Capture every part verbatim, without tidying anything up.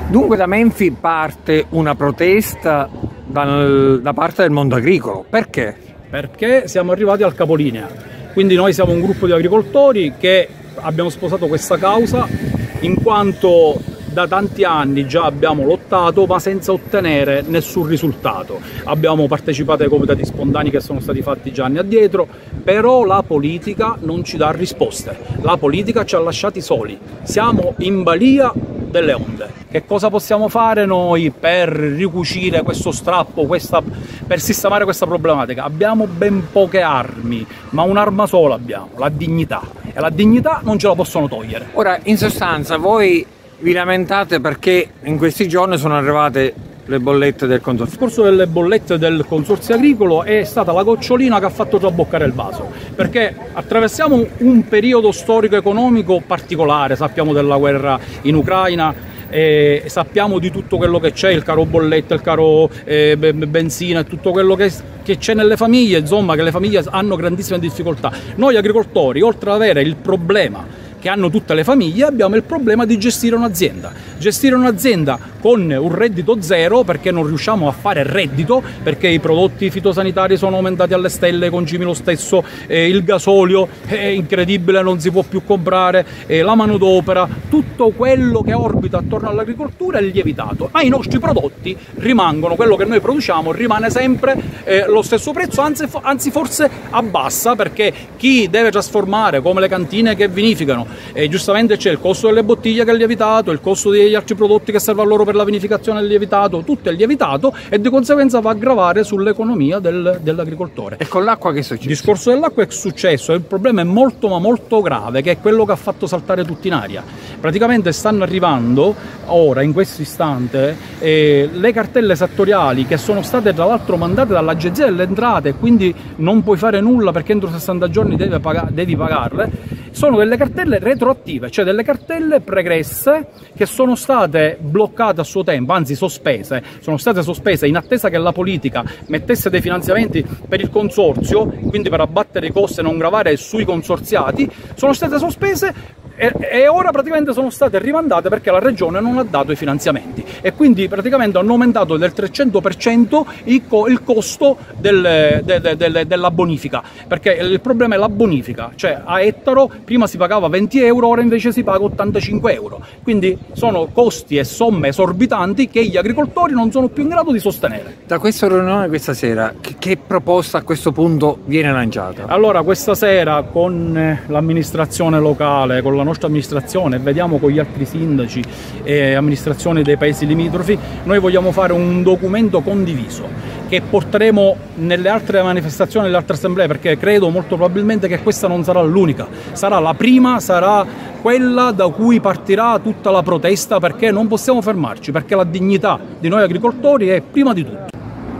Dunque da Menfi parte una protesta dal, da parte del mondo agricolo. Perché? Perché siamo arrivati al capolinea. Quindi noi siamo un gruppo di agricoltori che abbiamo sposato questa causa in quanto da tanti anni già abbiamo lottato ma senza ottenere nessun risultato. Abbiamo partecipato ai comitati spontanei che sono stati fatti già anni addietro, però la politica non ci dà risposte. La politica ci ha lasciati soli. Siamo in balia delle onde. Che cosa possiamo fare noi per ricucire questo strappo, questa, per sistemare questa problematica? Abbiamo ben poche armi, ma un'arma sola abbiamo, la dignità, e la dignità non ce la possono togliere. Ora, in sostanza, voi vi lamentate perché in questi giorni sono arrivate le bollette del consorzio. Il discorso delle bollette del consorzio agricolo è stata la gocciolina che ha fatto traboccare il vaso, perché attraversiamo un periodo storico-economico particolare, sappiamo della guerra in Ucraina, e sappiamo di tutto quello che c'è, il caro bollette, il caro eh, benzina e tutto quello che c'è nelle famiglie, insomma, che le famiglie hanno grandissime difficoltà. Noi agricoltori, oltre ad avere il problema che hanno tutte le famiglie, abbiamo il problema di gestire un'azienda. Gestire un'azienda con un reddito zero, perché non riusciamo a fare reddito, perché i prodotti fitosanitari sono aumentati alle stelle, i concimi lo stesso, eh, il gasolio è incredibile, non si può più comprare, eh, la manodopera, tutto quello che orbita attorno all'agricoltura è lievitato, ma i nostri prodotti rimangono, quello che noi produciamo rimane sempre eh, lo stesso prezzo, anzi, anzi forse abbassa, perché chi deve trasformare, come le cantine che vinificano, e giustamente c'è il costo delle bottiglie che è lievitato, il costo degli altri prodotti che servono a loro per la vinificazione è lievitato, tutto è lievitato e di conseguenza va a gravare sull'economia del, dell'agricoltore. E con l'acqua che è successo? Il discorso dell'acqua è successo, il problema è molto ma molto grave, che è quello che ha fatto saltare tutti in aria. Praticamente stanno arrivando ora, in questo istante, eh, le cartelle esattoriali che sono state tra l'altro mandate dall'Agenzia delle Entrate, quindi non puoi fare nulla perché entro sessanta giorni devi, pag- devi pagarle. Sono delle cartelle retroattive, cioè delle cartelle pregresse che sono state bloccate a suo tempo, anzi sospese, sono state sospese in attesa che la politica mettesse dei finanziamenti per il consorzio, quindi per abbattere i costi e non gravare sui consorziati, sono state sospese e, e ora praticamente sono state rimandate perché la regione non ha dato i finanziamenti e quindi praticamente hanno aumentato del trecento per cento il, co il costo del, de, de, de, della bonifica, perché il problema è la bonifica, cioè a ettaro prima si pagava venti euro, ora invece si paga ottantacinque euro, quindi sono costi e somme esorbitanti che gli agricoltori non sono più in grado di sostenere. Da questa riunione questa sera, che, che proposta a questo punto viene lanciata? Allora, questa sera con l'amministrazione locale, con la nostra amministrazione, vediamo con gli altri sindaci e amministrazioni dei paesi limitrofi, noi vogliamo fare un documento condiviso che porteremo nelle altre manifestazioni, nelle altre assemblee, perché credo molto probabilmente che questa non sarà l'unica, sarà la prima, sarà quella da cui partirà tutta la protesta, perché non possiamo fermarci, perché la dignità di noi agricoltori è prima di tutto.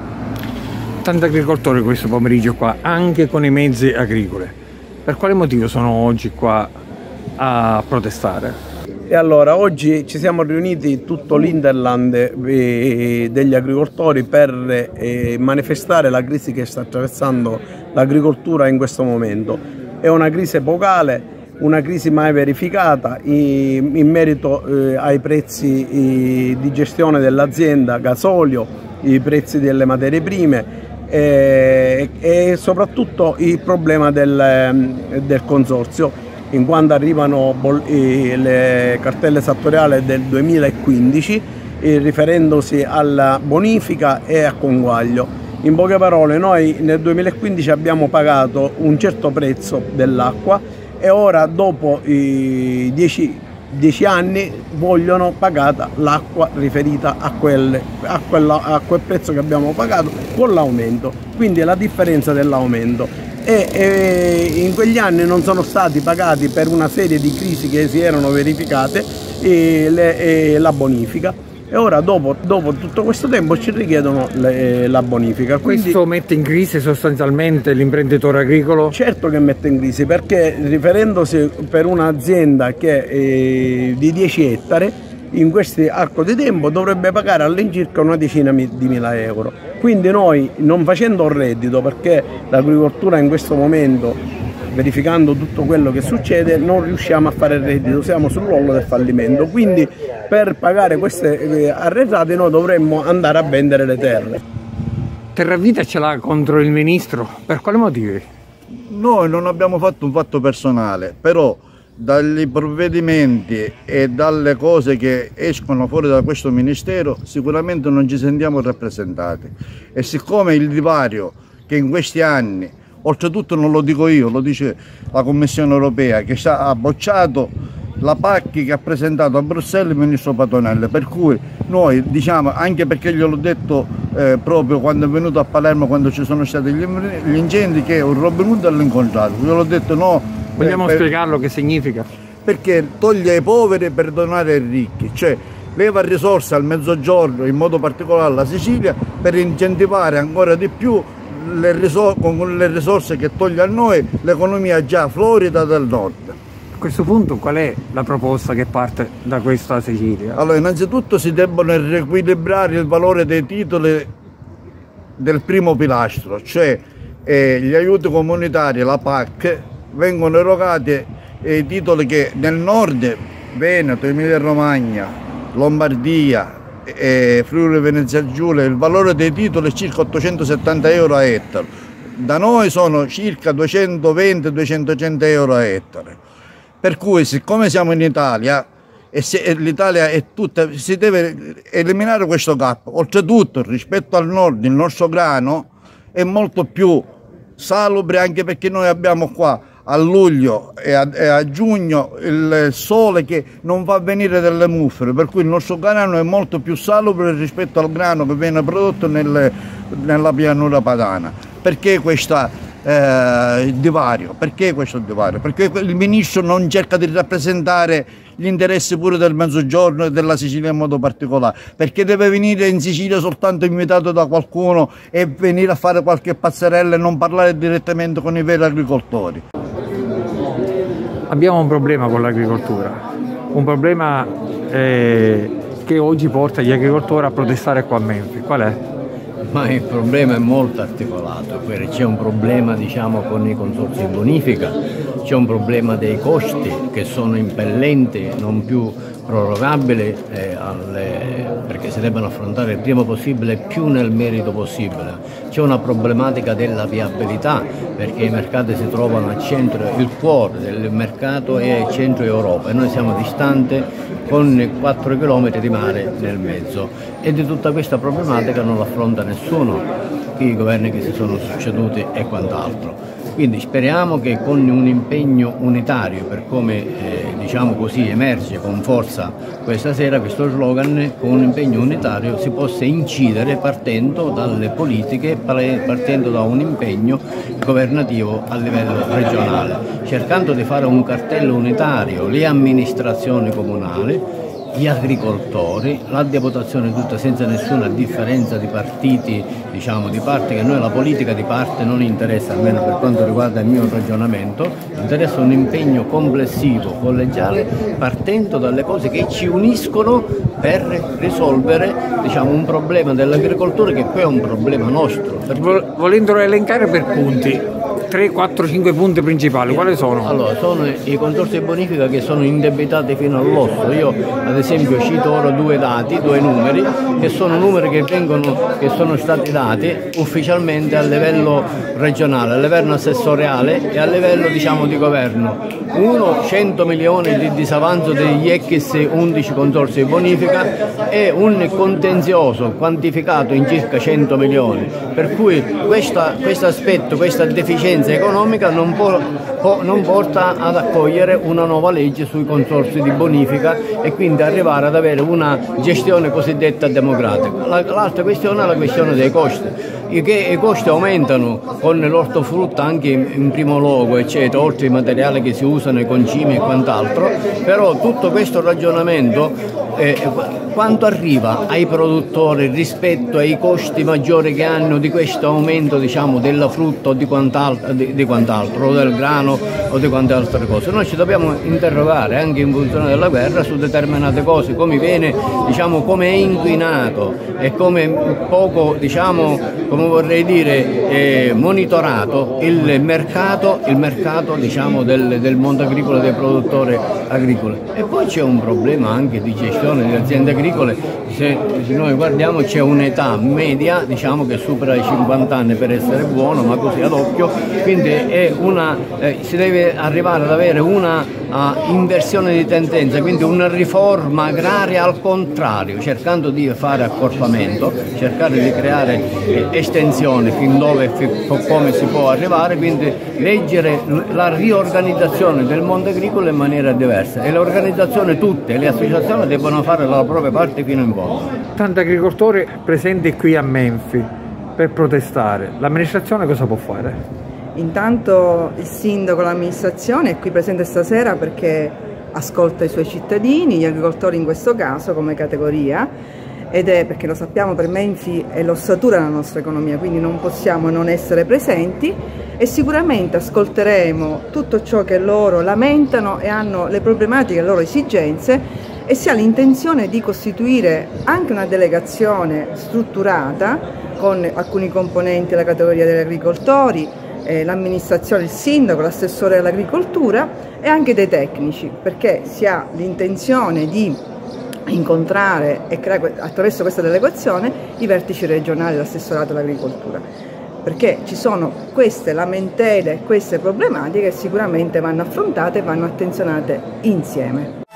Tanti agricoltori questo pomeriggio qua, anche con i mezzi agricoli, per quale motivo sono oggi qua a protestare? E allora oggi ci siamo riuniti tutto l'Interland eh, degli agricoltori per eh, manifestare la crisi che sta attraversando l'agricoltura in questo momento. È una crisi epocale, una crisi mai verificata in, in merito eh, ai prezzi eh, di gestione dell'azienda, gasolio, i prezzi delle materie prime eh, e soprattutto il problema del, del consorzio, in quanto arrivano le cartelle esattoriali del duemilaquindici eh, riferendosi alla bonifica e a conguaglio. In poche parole, noi nel duemilaquindici abbiamo pagato un certo prezzo dell'acqua e ora dopo i dieci, dieci anni vogliono pagata l'acqua riferita a, quelle, a, quella, a quel prezzo che abbiamo pagato con l'aumento, quindi è la differenza dell'aumento. E, e in quegli anni non sono stati pagati per una serie di crisi che si erano verificate e le, e la bonifica e ora dopo, dopo tutto questo tempo ci richiedono le, la bonifica. Quindi, questo mette in crisi sostanzialmente l'imprenditore agricolo? Certo che mette in crisi, perché riferendosi per un'azienda che è di dieci ettari, in questo arco di tempo dovrebbe pagare all'incirca una decina di mila euro. Quindi noi, non facendo un reddito, perché l'agricoltura in questo momento verificando tutto quello che succede, non riusciamo a fare reddito, siamo sull'orlo del fallimento. Quindi per pagare queste arretrate noi dovremmo andare a vendere le terre. Terravita ce l'ha contro il ministro, per quali motivi? Noi non abbiamo fatto un fatto personale, però dai provvedimenti e dalle cose che escono fuori da questo ministero sicuramente non ci sentiamo rappresentati, e siccome il divario che in questi anni, oltretutto non lo dico io, lo dice la Commissione Europea che ha bocciato la P A C che ha presentato a Bruxelles il ministro Patuanelli, per cui noi diciamo, anche perché gliel'ho detto eh, proprio quando è venuto a Palermo, quando ci sono stati gli, gli incendi, che un Robin Hood all'incontrario, gliel'ho detto no. Vogliamo per, spiegarlo che significa? Perché toglie ai poveri per donare ai ricchi, cioè leva risorse al Mezzogiorno, in modo particolare alla Sicilia, per incentivare ancora di più le risorse, con le risorse che toglie a noi l'economia già florida del nord. A questo punto qual è la proposta che parte da questa Sicilia? Allora, innanzitutto si debbono riequilibrare il valore dei titoli del primo pilastro, cioè eh, gli aiuti comunitari, la P A C, vengono erogati eh, titoli che nel nord, Veneto, Emilia Romagna, Lombardia, eh, Friuli Venezia Giulia, il valore dei titoli è circa ottocentosettanta euro a ettaro. Da noi sono circa duecentoventi duecentotrenta euro a ettaro. Per cui, siccome siamo in Italia e, e l'Italia è tutta, si deve eliminare questo gap. Oltretutto, rispetto al nord, il nostro grano è molto più salubre, anche perché noi abbiamo qua a luglio e a, e a giugno il sole che non fa venire delle muffe, per cui il nostro grano è molto più salubre rispetto al grano che viene prodotto nelle, nella pianura padana. Perché questa Eh, divario? Perché questo divario? Perché il ministro non cerca di rappresentare gli interessi pure del Mezzogiorno e della Sicilia in modo particolare, perché deve venire in Sicilia soltanto invitato da qualcuno e venire a fare qualche pazzerella e non parlare direttamente con i veri agricoltori. Abbiamo un problema con l'agricoltura, un problema eh, che oggi porta gli agricoltori a protestare qua a Menfi. Qual è? Ma il problema è molto articolato, c'è un problema diciamo, con i consorzi di bonifica, c'è un problema dei costi che sono impellenti, non più prorogabili, eh, alle, perché si debbano affrontare il prima possibile, più nel merito possibile. C'è una problematica della viabilità, perché i mercati si trovano al centro, il cuore del mercato è il centro Europa e noi siamo distanti con quattro chilometri di mare nel mezzo, e di tutta questa problematica non l'affronta nessuno, i governi che si sono succeduti e quant'altro. Quindi speriamo che con un impegno unitario, per come eh, diciamo così emerge con forza questa sera questo slogan, con un impegno unitario si possa incidere partendo dalle politiche, partendo da un impegno governativo a livello regionale, cercando di fare un cartello unitario, le amministrazioni comunali, gli agricoltori, la deputazione tutta senza nessuna differenza di partiti, diciamo di parte, che a noi la politica di parte non interessa, almeno per quanto riguarda il mio ragionamento, interessa un impegno complessivo, collegiale, partendo dalle cose che ci uniscono per risolvere diciamo, un problema dell'agricoltura che poi è un problema nostro. Volendolo elencare per punti, tre, quattro, cinque punti principali, quali sono? Allora, sono i consorzi di bonifica che sono indebitati fino all'osso. Io ad esempio cito ora due dati, due numeri, che sono numeri che, vengono, che sono stati dati ufficialmente a livello regionale, a livello assessoriale e a livello diciamo di governo. Uno, cento milioni di disavanzo degli E C I S undici consorzi di bonifica e un contenzioso quantificato in circa cento milioni, per cui questo aspetto, questa deficienza economica non, può, può, non porta ad accogliere una nuova legge sui consorzi di bonifica e quindi arrivare ad avere una gestione cosiddetta democratica. L'altra questione è la questione dei costi. I, che, i costi aumentano con l'ortofrutta anche in, in primo luogo, eccetera, oltre ai materiali che si usano, i concimi e quant'altro, però tutto questo ragionamento eh, quanto arriva ai produttori rispetto ai costi maggiori che hanno di questo aumento diciamo, della frutta o di quant'altro, di, di quant'altro, o del grano o di quante altre cose. Noi ci dobbiamo interrogare anche in funzione della guerra su determinate cose, come viene, diciamo, come è inquinato e come poco, diciamo, come come vorrei dire, eh, monitorato il mercato, il mercato diciamo, del, del mondo agricolo, dei produttori agricoli. E poi c'è un problema anche di gestione delle aziende agricole. Se, se noi guardiamo c'è un'età media diciamo, che supera i cinquanta anni per essere buono, ma così ad occhio, quindi è una, eh, si deve arrivare ad avere una uh, inversione di tendenza, quindi una riforma agraria al contrario, cercando di fare accorpamento, cercare di creare eh, estensioni fin dove, come si può arrivare, quindi leggere la riorganizzazione del mondo agricolo in maniera diversa, e le organizzazioni tutte, le associazioni devono fare la propria parte fino in fondo. Tanti agricoltori presenti qui a Menfi per protestare, l'amministrazione cosa può fare? Intanto il sindaco, l'amministrazione è qui presente stasera perché ascolta i suoi cittadini, gli agricoltori in questo caso come categoria, ed è perché lo sappiamo, per Menfi è l'ossatura della nostra economia, quindi non possiamo non essere presenti, e sicuramente ascolteremo tutto ciò che loro lamentano e hanno le problematiche, le loro esigenze, e si ha l'intenzione di costituire anche una delegazione strutturata con alcuni componenti della categoria degli agricoltori, eh, l'amministrazione, il sindaco, l'assessore all'agricoltura e anche dei tecnici, perché si ha l'intenzione di incontrare e creare attraverso questa delegazione i vertici regionali dell'assessorato all'agricoltura, perché ci sono queste lamentele, queste problematiche che sicuramente vanno affrontate e vanno attenzionate insieme.